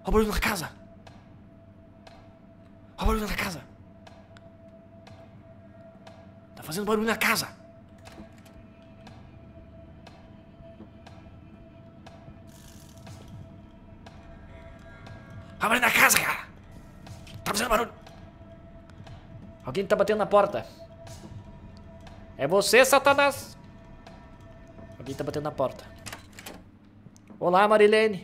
o barulho na casa. Olha o barulho na casa. Tá fazendo barulho na casa. Olha o barulho na casa, cara. Tá fazendo barulho. Alguém tá batendo na porta. É você, Satanás. Alguém tá batendo na porta. Olá, Marilene.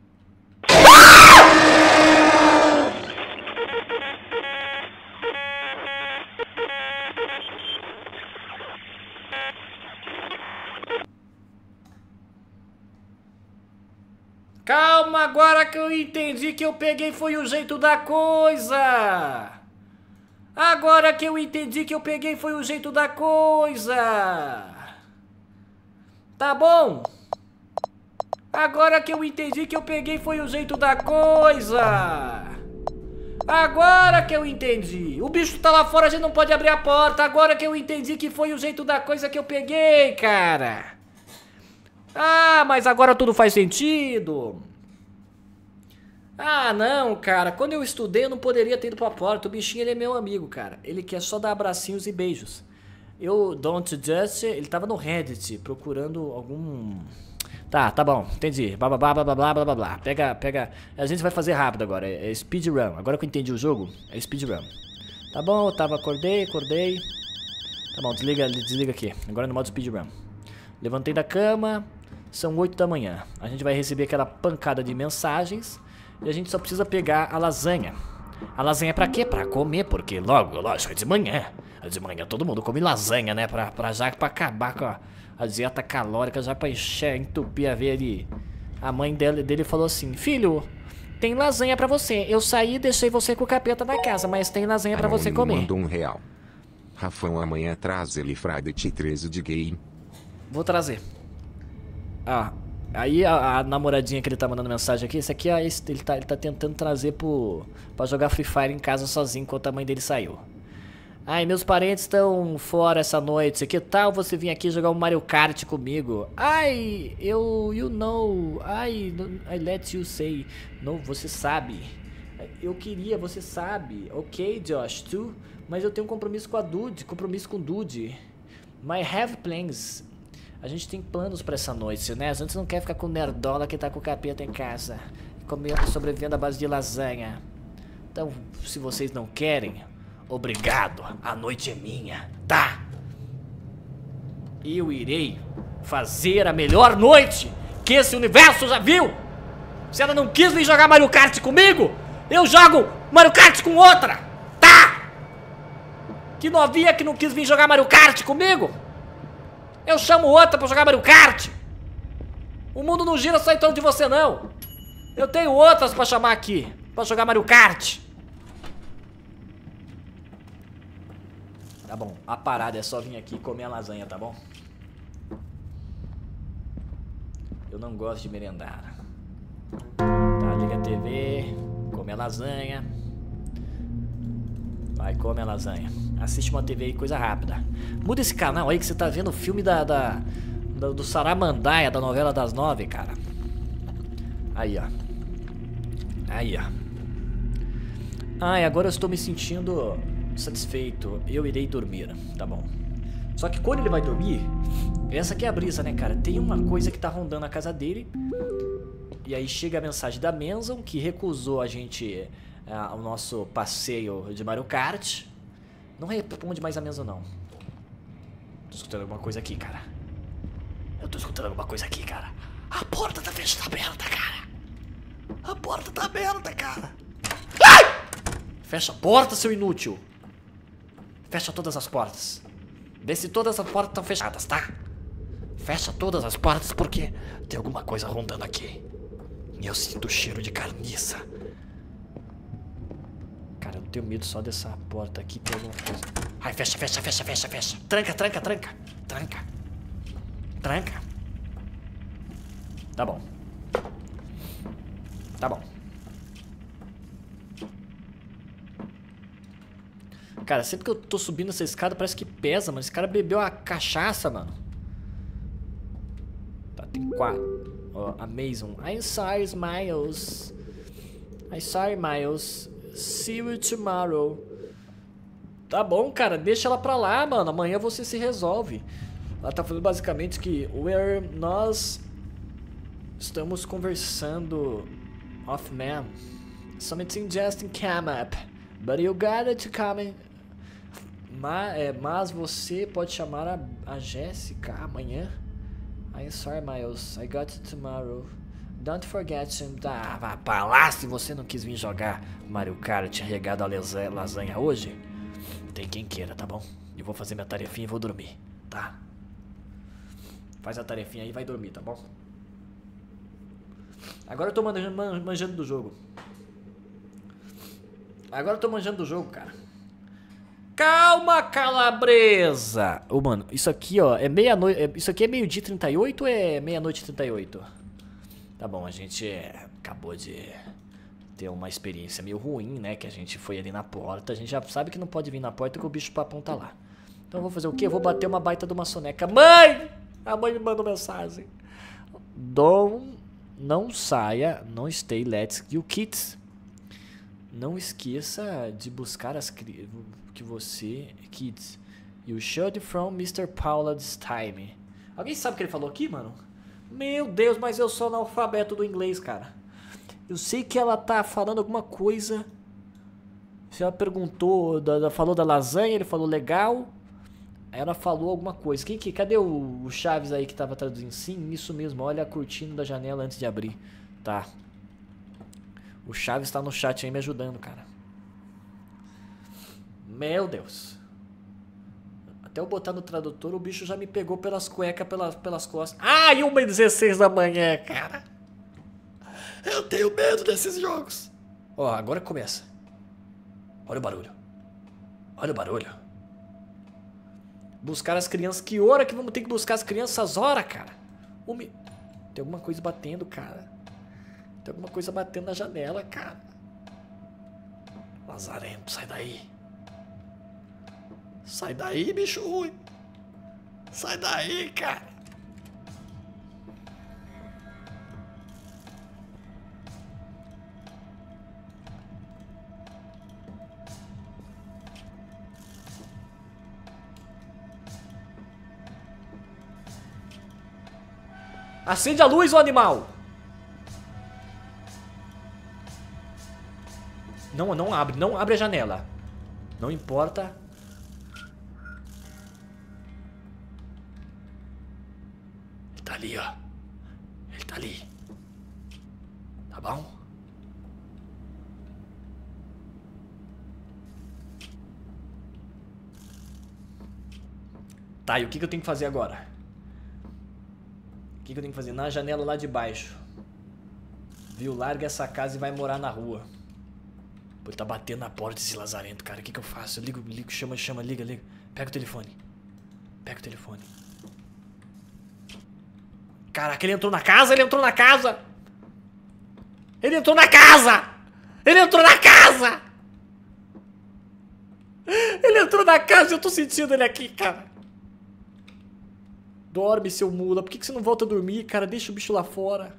Calma, agora que eu entendi que eu peguei foi o jeito da coisa. Agora que eu entendi que eu peguei foi o jeito da coisa. Tá bom? Agora que eu entendi que eu peguei foi o jeito da coisa. Agora que eu entendi. O bicho tá lá fora, a gente não pode abrir a porta. Agora que eu entendi que foi o jeito da coisa que eu peguei, cara. Ah, mas agora tudo faz sentido. Ah, não, cara. Quando eu estudei eu não poderia ter ido pra porta. O bichinho, ele é meu amigo, cara. Ele quer só dar abracinhos e beijos. Eu, Don't Just, ele tava no Reddit procurando algum... Tá bom, entendi. Blá, blá, blá, blá, blá, blá, blá, blá. Pega. A gente vai fazer rápido agora. É speedrun. Agora que eu entendi o jogo, é speedrun. Tá bom, acordei. Tá bom, desliga aqui. Agora no modo speedrun. Levantei da cama. São 8 da manhã. A gente vai receber aquela pancada de mensagens. E a gente só precisa pegar a lasanha. A lasanha é pra quê? Pra comer, porque lógico, é de manhã. É de manhã todo mundo come lasanha, né? Pra acabar com a dieta calórica, já pra entupir a veia ali. A mãe dele falou assim: filho, tem lasanha pra você. Eu saí e deixei você com o capeta na casa, mas tem lasanha pra você comer. Mandou R$1. Rafão, amanhã traz ele Friday 13 de game. Vou trazer. Ah, aí a namoradinha que ele tá mandando mensagem aqui, esse aqui ele tá tentando trazer pra jogar Free Fire em casa sozinho enquanto a mãe dele saiu. Ai, meus parentes estão fora essa noite, que tal você vir aqui jogar um Mario Kart comigo? Ai, you know, I let you say, não, você sabe. Eu queria, você sabe, ok, Josh, too, mas eu tenho um compromisso com o Dude. My have plans. A gente tem planos pra essa noite, né? A gente não quer ficar com o nerdola que tá com o capeta em casa, sobrevivendo à base de lasanha. Então, se vocês não querem, obrigado, a noite é minha, tá? Eu irei fazer a melhor noite que esse universo já viu. Se ela não quis vir jogar Mario Kart comigo, eu jogo Mario Kart com outra, tá? Que novinha que não quis vir jogar Mario Kart comigo, eu chamo outra pra jogar Mario Kart. O mundo não gira só em torno de você, não. Eu tenho outras pra chamar aqui, pra jogar Mario Kart. Tá bom, a parada é só vir aqui e comer a lasanha, tá bom? Eu não gosto de merendar. Tá, liga a TV, come a lasanha. Vai, come a lasanha. Assiste uma TV aí, coisa rápida. Muda esse canal aí que você tá vendo o filme do Saramandaia, da novela das 9, cara. Aí, ó. Ai, agora eu estou me sentindo satisfeito. Eu irei dormir, tá bom. Só que quando ele vai dormir, essa aqui é a brisa, né, cara? Tem uma coisa que tá rondando a casa dele. E aí chega a mensagem da Manson, que recusou a gente... o nosso passeio de Mario Kart. Não responde mais a mesa, não. Tô escutando alguma coisa aqui, cara. Eu tô escutando alguma coisa aqui, cara. A porta tá aberta, cara. A porta tá aberta, cara. Ai! Fecha a porta, seu inútil. Fecha todas as portas. Vê se todas as portas estão fechadas, tá? Fecha todas as portas porque tem alguma coisa rondando aqui. E eu sinto o cheiro de carniça. Cara, eu tenho medo só dessa porta aqui, tem alguma coisa. Ai, fecha. Tranca. Tá bom. Cara, sempre que eu tô subindo essa escada parece que pesa, mano. Esse cara bebeu a cachaça, mano. Tá, tem 4. Ó, Amazon. I'm sorry, Smiles. I'm sorry, Miles. See you tomorrow. Tá bom, cara. Deixa ela pra lá, mano. Amanhã você se resolve. Ela tá falando basicamente que nós estamos conversando off-man. Something just came up. But you got to come. Mas você pode chamar a Jéssica amanhã. I'm sorry, Miles. I got it tomorrow. Don't forget to... Ah, vá pra lá se você não quis vir jogar Mario Kart regado a lasanha hoje. Tem quem queira, tá bom? Eu vou fazer minha tarefinha e vou dormir, tá? Faz a tarefinha aí e vai dormir, tá bom? Agora eu tô manjando do jogo. Cara. Calma, calabresa! Ô, mano, isso aqui, ó, é meia-noite. Isso aqui é meio-dia 38 ou é meia-noite 38? Tá bom, a gente acabou de ter uma experiência meio ruim, né? Que a gente foi ali na porta. A gente já sabe que não pode vir na porta que o bicho papão tá lá. Então eu vou fazer o quê? Eu vou bater uma baita de uma soneca. Mãe! A mãe me mandou mensagem. Não saia, não stay, let's you kids. Não esqueça de buscar as que você... Kids. You should from Mr. Paula this time. Alguém sabe o que ele falou aqui, mano? Meu Deus, mas eu sou analfabeto do inglês, cara. Eu sei que ela tá falando alguma coisa. Se ela perguntou, falou da lasanha, ele falou legal. Aí ela falou alguma coisa. Cadê o Chaves aí que tava traduzindo? Sim, isso mesmo, olha a cortina da janela antes de abrir. Tá. O Chaves tá no chat aí me ajudando, cara. Meu Deus. Até eu botar no tradutor, o bicho já me pegou pelas cuecas, pelas costas. Ah, e 1h16 da manhã, cara. Eu tenho medo desses jogos. Ó, agora começa. Olha o barulho. Olha o barulho. Buscar as crianças. Que hora que vamos ter que buscar as crianças? Essas horas, cara? Tem alguma coisa batendo, cara. Tem alguma coisa batendo na janela, cara. Lazarento, sai daí. Sai daí, bicho ruim. Sai daí, cara. Acende a luz, ô animal. Não abre a janela. Não importa. Ele tá ali, ó. Ele tá ali. Tá bom? Tá, e o que eu tenho que fazer agora? O que eu tenho que fazer? Na janela lá de baixo. Viu? Larga essa casa e vai morar na rua. Pô, ele tá batendo na porta esse lazarento, cara. O que eu faço? Eu ligo, chama, liga. Pega o telefone. Caraca, ele entrou na casa! Ele entrou na casa e eu tô sentindo ele aqui, cara. Dorme, seu mula. Por que você não volta a dormir, cara? Deixa o bicho lá fora.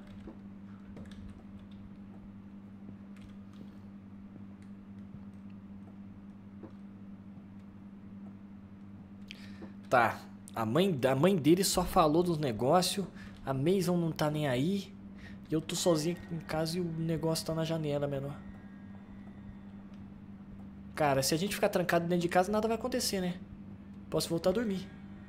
Tá. A mãe dele só falou dos negócios. A Mason não tá nem aí. E eu tô sozinho em casa e o negócio tá na janela, menor. Cara, se a gente ficar trancado dentro de casa, nada vai acontecer, né? Posso voltar a dormir.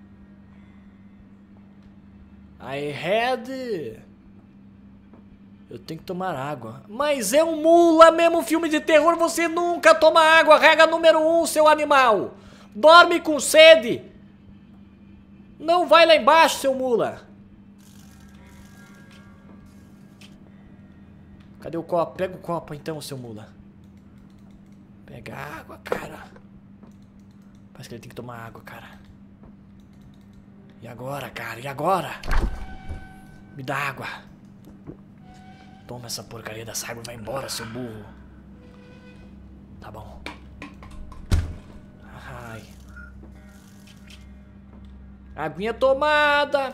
Eu tenho que tomar água. Mas é um mula mesmo, filme de terror. Você nunca toma água. Regra número 1, seu animal. Dorme com sede. Não vai lá embaixo, seu mula. Cadê o copo? Pega o copo então, seu mula. Pega água, cara. Parece que ele tem que tomar água, cara. E agora, cara? E agora? Me dá água. Toma essa porcaria dessa água e vai embora, seu burro. Tá bom. Ai. Aguinha tomada.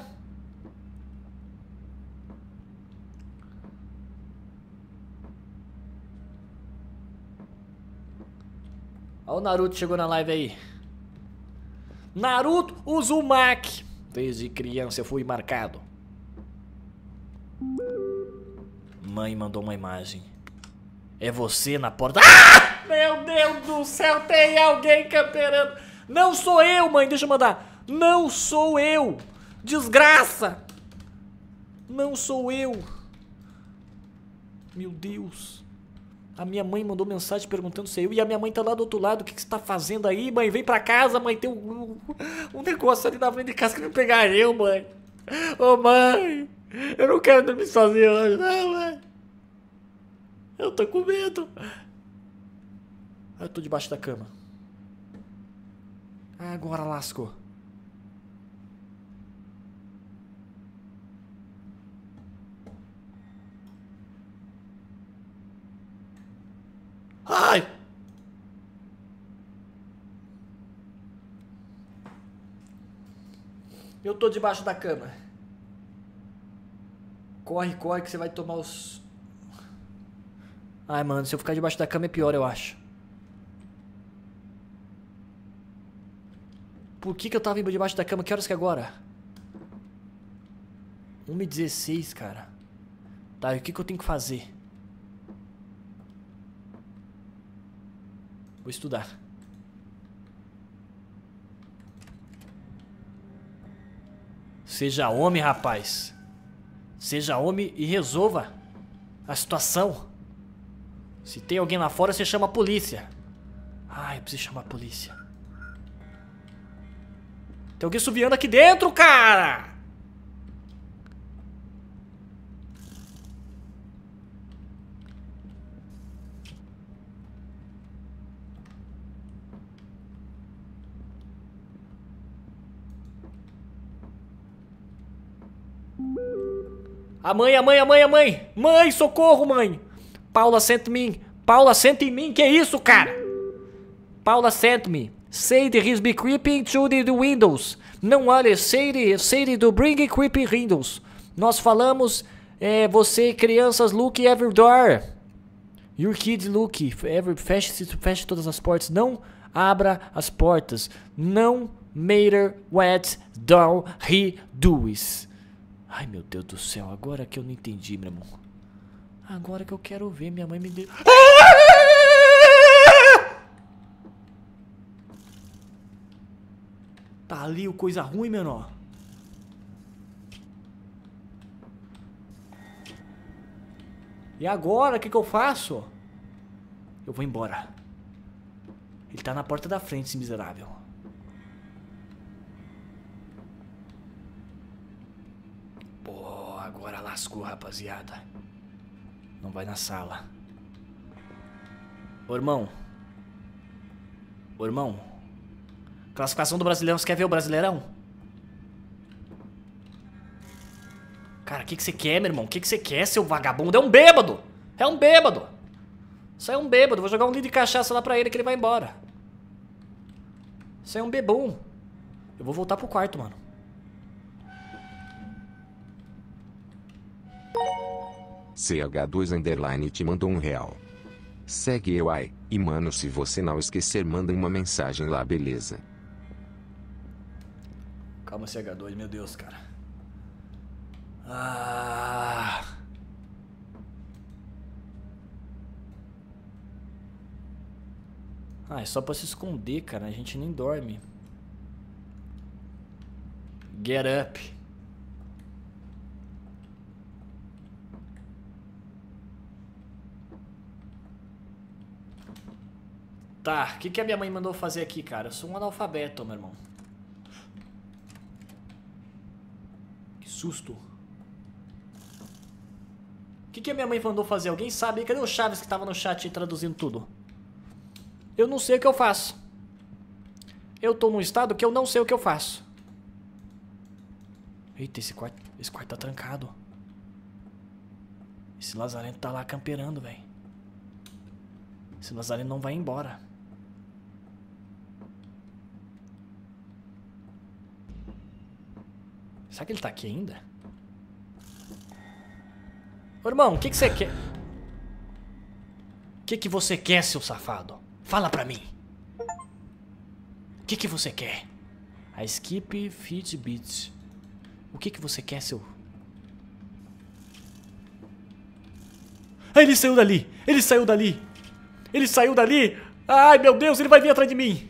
Ó o Naruto chegou na live aí. Naruto Uzumaki. Desde criança eu fui marcado. Mãe mandou uma imagem. É você na porta. Ah! Meu Deus do céu, tem alguém camperando. Não sou eu, mãe, deixa eu mandar. Não sou eu. Desgraça. Não sou eu. Meu Deus. A minha mãe mandou mensagem perguntando se é eu. E a minha mãe tá lá do outro lado. O que você tá fazendo aí, mãe? Vem pra casa, mãe. Tem um negócio ali na frente de casa que vai pegar eu, mãe. Ô, mãe. Eu não quero dormir sozinho hoje, não, mãe. Eu tô com medo. Eu tô debaixo da cama. Agora lascou. Ai! Eu tô debaixo da cama. Corre, corre que você vai tomar os... Ai, mano, se eu ficar debaixo da cama é pior, eu acho. Por que eu tava debaixo da cama? Que horas que é agora? 1h16, cara. Tá, e o que eu tenho que fazer? Vou estudar. Seja homem, rapaz. Seja homem e resolva a situação. Se tem alguém lá fora, você chama a polícia. Ai, eu preciso chamar a polícia. Tem alguém subiando aqui dentro, cara! A mãe, a mãe, a mãe, a mãe! Mãe, socorro, mãe! Paula, senta em mim! Paula, senta em mim! Que isso, cara? Paula, senta me. Sadie, he's be creeping through the windows. Não olha, Sadie do bring creeping windows. Nós falamos, você, crianças, look every door. Your kids look, feche todas as portas. Não abra as portas. Não matter what down he does. Ai, meu Deus do céu, agora que eu não entendi, meu irmão. Agora que eu quero ver, minha mãe me deu... Tá ali o coisa ruim, menor. E agora, o que eu faço? Eu vou embora. Ele tá na porta da frente, esse miserável. Pô, agora lascou, rapaziada. Não vai na sala. Ô, irmão. Ô, irmão. Classificação do Brasileirão. Você quer ver o Brasileirão? Cara, o que você quer, meu irmão? O que você quer, seu vagabundo? É um bêbado! É um bêbado! Isso é um bêbado. Vou jogar um litro de cachaça lá pra ele que ele vai embora. Isso é um bebum. Eu vou voltar pro quarto, mano. CH2_ te mandou R$1. Segue eu aí. E mano, se você não esquecer, manda uma mensagem lá, beleza? Calma, CH2, meu Deus, cara. Ah... Ah, é só pra se esconder, cara. A gente nem dorme. Get up. Tá, o que a minha mãe mandou fazer aqui, cara? Eu sou um analfabeto, meu irmão. Que susto. O que a minha mãe mandou fazer? Alguém sabe? Cadê o Chaves que tava no chat traduzindo tudo? Eu não sei o que eu faço. Eu tô num estado que eu não sei o que eu faço. Eita, esse quarto tá trancado. Esse lazarento tá lá camperando, velho. Esse lazarento não vai embora. Será que ele tá aqui ainda? Ô, irmão, o que você quer? O que você quer, seu safado? Fala pra mim. O que você quer? A skip feed beat. O que você quer, seu... Ah, ele saiu dali! Ele saiu dali! Ele saiu dali! Ai, meu Deus, ele vai vir atrás de mim!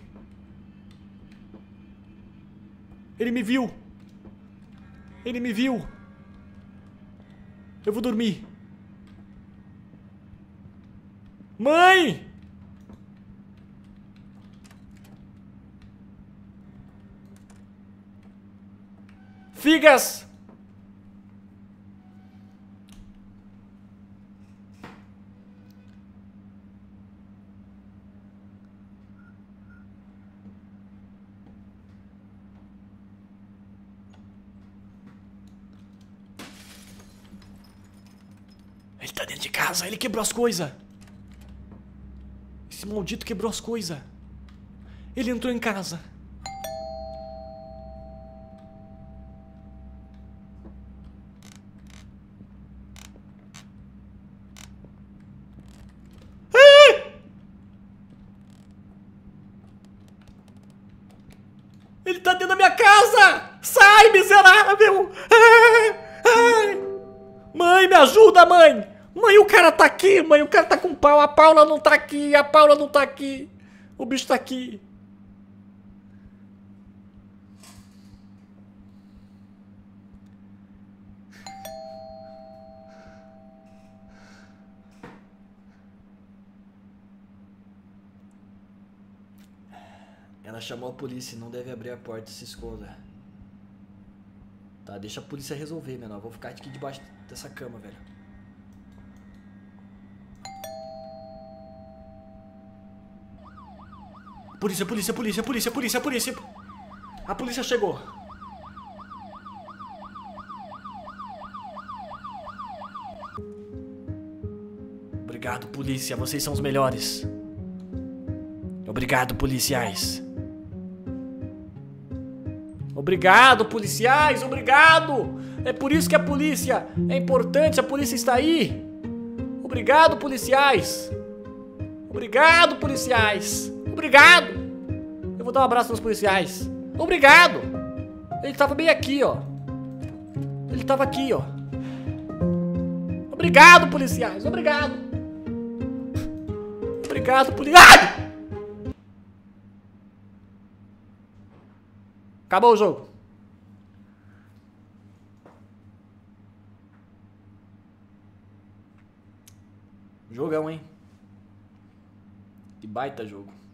Ele me viu! Ele me viu! Eu vou dormir! Mãe! Figas! Ele tá dentro de casa, ele quebrou as coisas. Esse maldito quebrou as coisas. Ele entrou em casa. Ele tá dentro da minha casa! Sai, miserável! Mãe, me ajuda, mãe! Mãe, o cara tá aqui, mãe, o cara tá com pau. A Paula não tá aqui, a Paula não tá aqui. O bicho tá aqui. Ela chamou a polícia, não deve abrir a porta, se esconda. Tá, deixa a polícia resolver, menor. Vou ficar aqui debaixo dessa cama, velho. Polícia, polícia, polícia, polícia, polícia, polícia. A polícia chegou. Obrigado, polícia. Vocês são os melhores. Obrigado, policiais. Obrigado, policiais. Obrigado. É por isso que a polícia é importante. A polícia está aí. Obrigado, policiais. Obrigado, policiais. Obrigado. Eu vou dar um abraço nos policiais. Obrigado. Ele tava bem aqui, ó. Ele tava aqui, ó. Obrigado, policiais. Obrigado. Obrigado, policiais. Acabou o jogo. Jogão, hein? Que baita jogo.